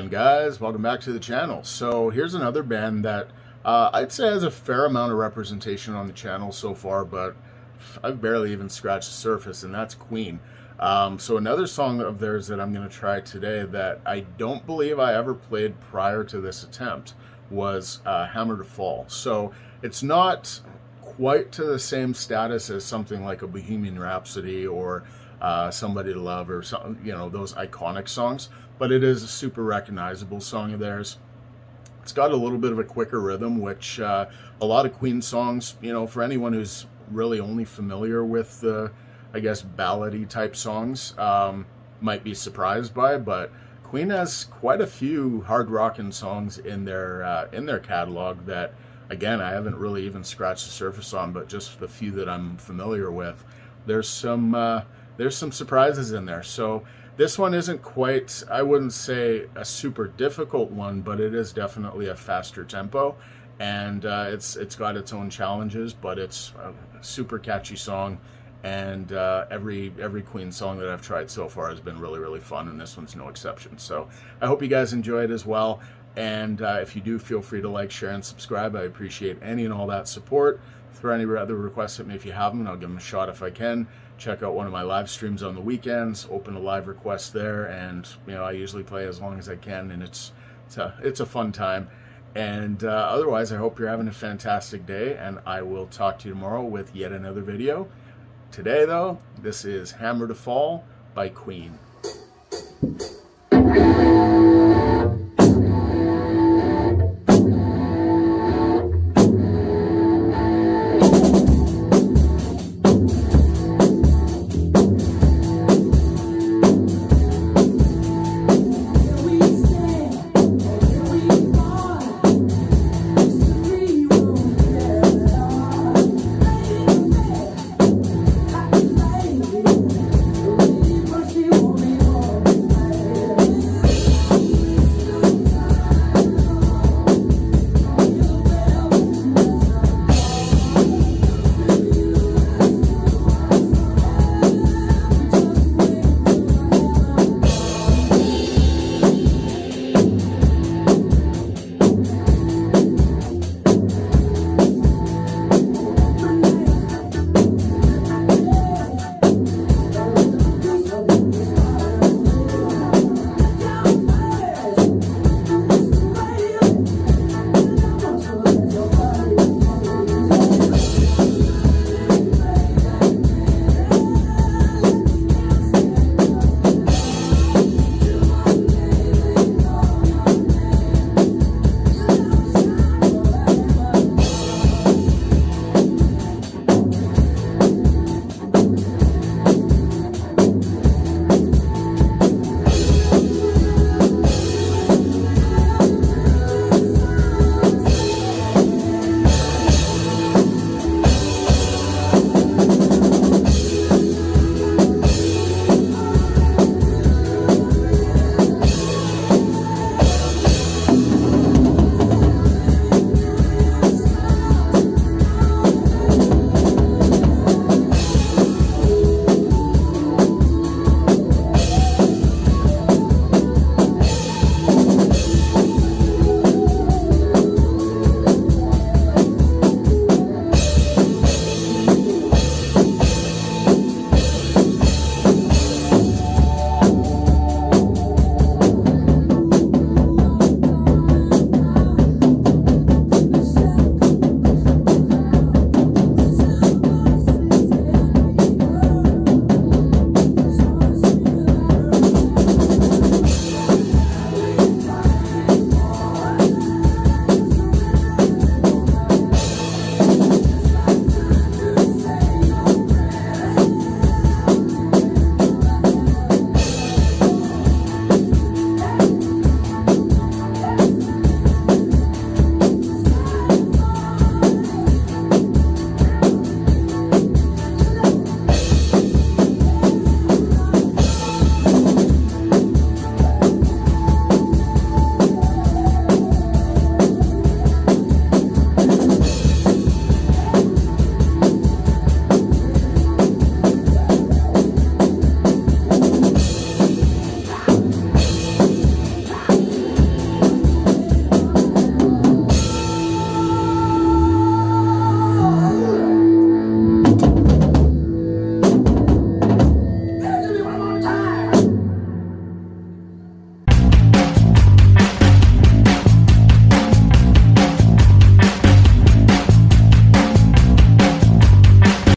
again, guys. Welcome back to the channel. So here's another band that I'd say has a fair amount of representation on the channel so far, but I've barely even scratched the surface, and that's Queen. So another song of theirs that I'm going to try today that I don't believe I ever played prior to this attempt was Hammer to Fall. So it's not quite to the same status as something like a Bohemian Rhapsody or Somebody to Love or something, you know, those iconic songs, but it is a super recognizable song of theirs. It's got a little bit of a quicker rhythm, which a lot of Queen songs, you know, for anyone who's really only familiar with the, I guess, ballady type songs, might be surprised by, but Queen has quite a few hard rockin' songs in their catalog that, again, I haven't really even scratched the surface on, but just the few that I'm familiar with, there's some surprises in there. So this one isn't quite, I wouldn't say a super difficult one, but it is definitely a faster tempo, and it's got its own challenges, but it's a super catchy song. And every Queen song that I've tried so far has been really, really fun, and this one's no exception. So I hope you guys enjoy it as well. And if you do, feel free to like, share, and subscribe. I appreciate any and all that support. Throw any other requests at me if you have them, and I'll give them a shot if I can. Check out one of my live streams on the weekends. Open a live request there, and you know, I usually play as long as I can, and it's a fun time. And otherwise, I hope you're having a fantastic day, and I will talk to you tomorrow with yet another video. Today, though, this is Hammer to Fall by Queen.